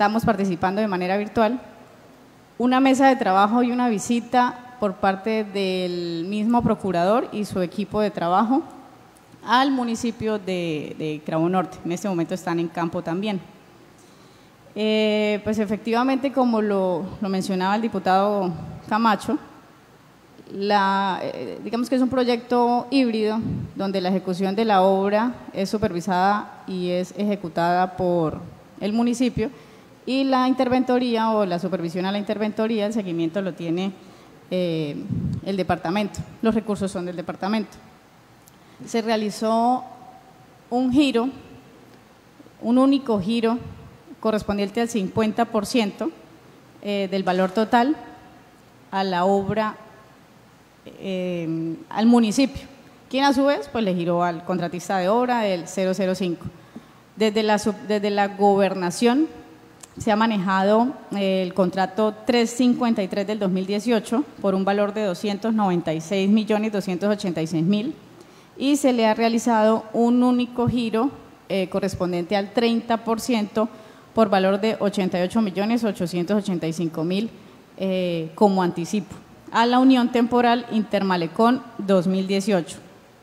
estamos participando de manera virtual, una mesa de trabajo y una visita por parte del mismo procurador y su equipo de trabajo al municipio de Cravo Norte. En este momento están en campo también. Pues efectivamente, como lo mencionaba el diputado Camacho, digamos que es un proyecto híbrido donde la ejecución de la obra es supervisada y es ejecutada por el municipio, y la interventoría o la supervisión a la interventoría, el seguimiento lo tiene el departamento, los recursos son del departamento. Se realizó un giro, un único giro correspondiente al 50% del valor total a la obra, al municipio, quien a su vez pues le giró al contratista de obra del 005. Desde la gobernación se ha manejado el contrato 353 del 2018 por un valor de 296.286.000 y se le ha realizado un único giro correspondiente al 30% por valor de 88.885.000 como anticipo a la Unión Temporal Intermalecón 2018.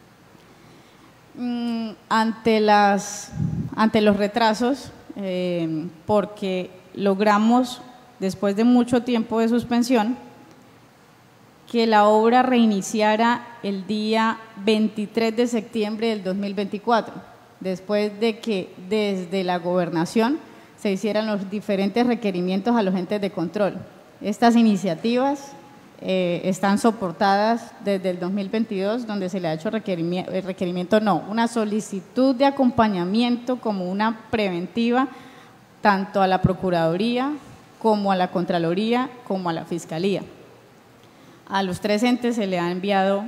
Ante los retrasos, porque logramos, después de mucho tiempo de suspensión, que la obra reiniciara el día 23 de septiembre del 2024, después de que desde la gobernación se hicieran los diferentes requerimientos a los entes de control. Estas iniciativas están soportadas desde el 2022, donde se le ha hecho una solicitud de acompañamiento como una preventiva tanto a la Procuraduría como a la Contraloría como a la Fiscalía. A los tres entes se le ha enviado,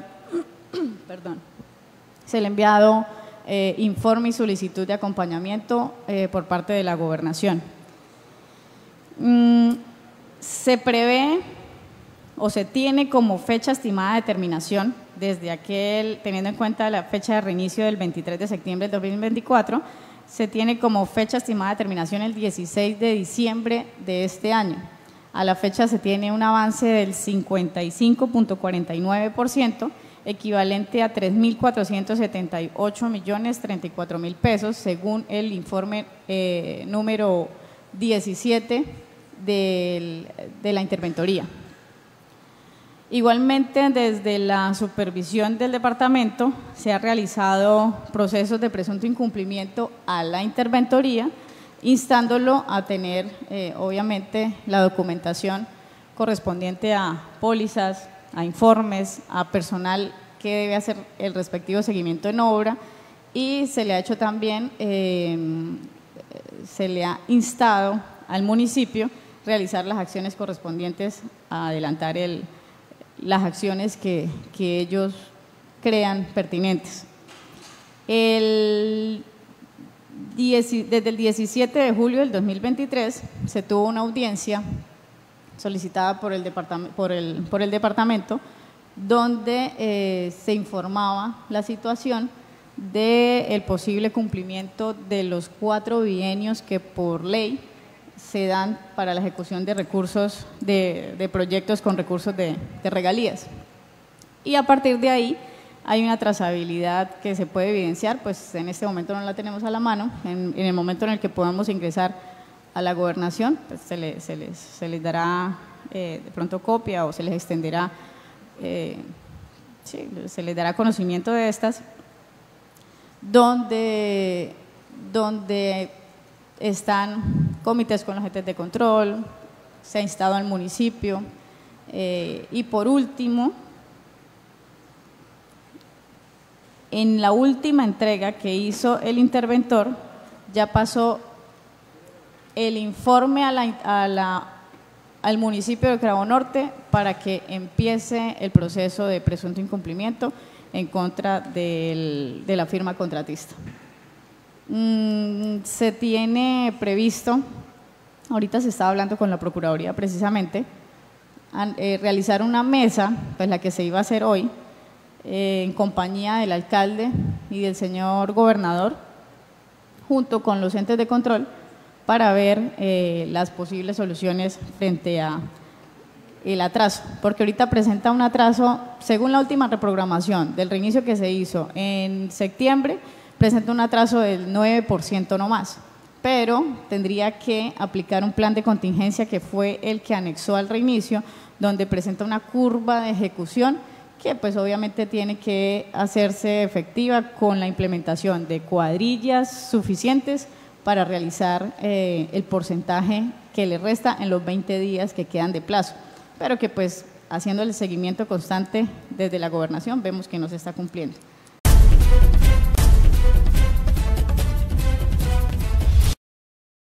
informe y solicitud de acompañamiento por parte de la gobernación. Se prevé o se tiene como fecha estimada de terminación, teniendo en cuenta la fecha de reinicio del 23 de septiembre del 2024, se tiene como fecha estimada de terminación el 16 de diciembre de este año. A la fecha se tiene un avance del 55.49%, equivalente a 3.478.034.000 pesos, según el informe número 17 de la interventoría. Igualmente, desde la supervisión del departamento se ha realizado procesos de presunto incumplimiento a la interventoría, instándolo a tener, obviamente, la documentación correspondiente a pólizas, a informes, a personal que debe hacer el respectivo seguimiento en obra, y se le ha hecho también, se le ha instado al municipio realizar las acciones correspondientes a adelantar las acciones que ellos crean pertinentes. Desde el 17 de julio del 2023 se tuvo una audiencia solicitada por el departamento donde se informaba la situación del posible cumplimiento de los 4 bienios que por ley se dan para la ejecución de recursos de proyectos con recursos de regalías. Y a partir de ahí hay una trazabilidad que se puede evidenciar, pues en este momento no la tenemos a la mano, en el momento en el que podamos ingresar a la gobernación, pues se les dará de pronto copia o se les extenderá, se les dará conocimiento de estas, donde están comités con los entes de control, se ha instado al municipio y por último, en la última entrega que hizo el interventor, ya pasó el informe al municipio de Cravo Norte para que empiece el proceso de presunto incumplimiento en contra de la firma contratista. Se tiene previsto, ahorita se estaba hablando con la Procuraduría precisamente, realizar una mesa, pues la que se iba a hacer hoy, en compañía del alcalde y del señor gobernador, junto con los entes de control, para ver las posibles soluciones frente a el atraso, porque ahorita presenta un atraso, según la última reprogramación del reinicio que se hizo en septiembre, presenta un atraso del 9% no más, pero tendría que aplicar un plan de contingencia que fue el que anexó al reinicio, donde presenta una curva de ejecución que pues obviamente tiene que hacerse efectiva con la implementación de cuadrillas suficientes para realizar el porcentaje que le resta en los 20 días que quedan de plazo, pero que pues haciendo el seguimiento constante desde la gobernación vemos que no se está cumpliendo.